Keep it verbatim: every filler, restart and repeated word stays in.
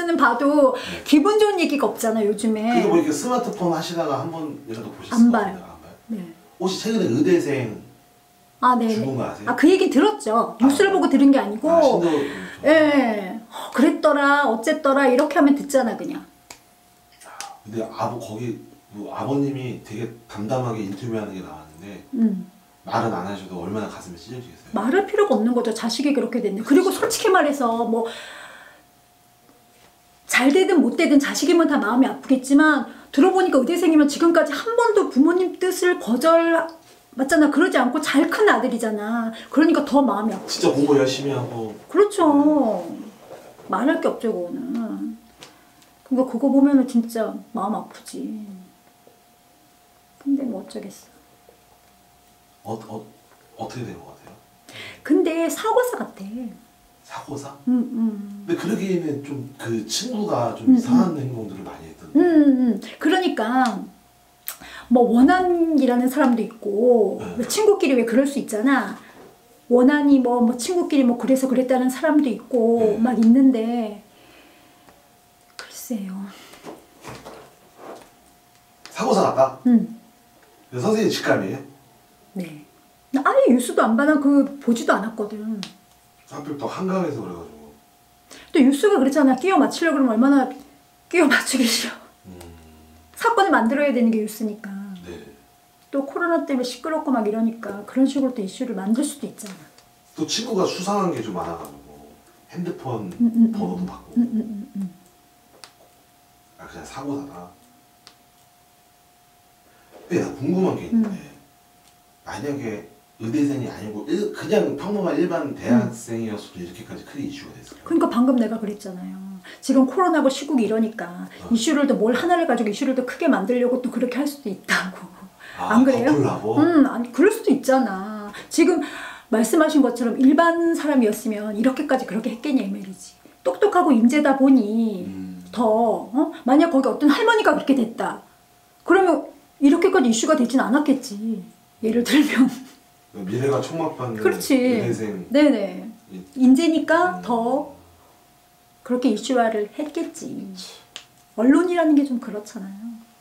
뉴스는 봐도 네. 기분 좋은 얘기가 없잖아 요즘에. 그래도 뭐 이렇게 스마트폰 하시다가 한번이라도 보셨을 안 것 봐요. 같은데 안 봐요? 네. 혹시 최근에 의대생 아, 네. 죽은 거 아세요? 아, 그 얘기 들었죠. 뉴스를 아, 보고 들은 게 아니고. 아, 신도 예. 네. 그랬더라, 어쨌더라 이렇게 하면 듣잖아 그냥. 근데 아버 거기 뭐 아버님이 되게 담담하게 인터뷰하는 게 나왔는데 음. 말은 안 하셔도 얼마나 가슴이 찢어지겠어요. 말할 필요가 없는 거죠. 자식이 그렇게 됐는데. 그리고 솔직히 말해서 뭐 잘 되든 못 되든 자식이면 다 마음이 아프겠지만 들어보니까 의대생이면 지금까지 한 번도 부모님 뜻을 거절 맞잖아. 그러지 않고 잘 큰 아들이잖아. 그러니까 더 마음이 아프지. 진짜 공부 열심히 하고. 그렇죠. 말할 게 없죠 그거는. 그러니까 그거 보면은 진짜 마음 아프지. 근데 뭐 어쩌겠어. 어, 어, 어떻게 된 것 같아요? 근데 사고사 같아. 사고사? 음, 음. 근데 그러기에는 좀 그 친구가 좀 음, 이상한 음. 행동들을 많이 했던데. 음, 음. 그러니까 뭐 원한이라는 사람도 있고 네. 친구끼리 왜 그럴 수 있잖아. 원한이 뭐, 뭐 친구끼리 뭐 그래서 그랬다는 사람도 있고 네. 막 있는데 글쎄요. 사고사 났다? 음. 선생님 직감이에요? 네. 나 아예 뉴스도 안 봐. 나 그 보지도 않았거든. 하필 또 한강에서 그래가지고. 또 뉴스가 그렇잖아. 끼워 맞추려고 그러면 얼마나 끼워 맞추기 싫어. 음. 사건을 만들어야 되는 게 뉴스니까. 네. 또 코로나 때문에 시끄럽고 막 이러니까 그런 식으로 또 이슈를 만들 수도 있잖아. 또 친구가 수상한 게 좀 많아가지고 핸드폰 음, 음, 번호도 음. 바꾸고. 음, 음, 음, 아 그냥 사고사다. 근데 나 궁금한 게 있는데 음. 만약에 의대생이 아니고 일, 그냥 평범한 일반 대학생이었어도 이렇게까지 크게 이슈가 됐을까요? 그러니까 방금 내가 그랬잖아요. 지금 코로나고 시국이 이러니까 어. 이슈를 또 뭘 하나를 가지고 이슈를 또 크게 만들려고 또 그렇게 할 수도 있다고. 아, 안 그래요? 덮으려고? 음, 아니 그럴 수도 있잖아. 지금 말씀하신 것처럼 일반 사람이었으면 이렇게까지 그렇게 했겠냐 이 말이지. 똑똑하고 인재다 보니 음. 더 어? 만약 거기 어떤 할머니가 그렇게 됐다. 그러면 이렇게까지 이슈가 되진 않았겠지. 예를 들면. 미래가 촉막받는 그렇지. 의대생. 네네. 이- 인재니까 음. 더 그렇게 이슈화를 했겠지. 언론이라는 게 좀 그렇잖아요.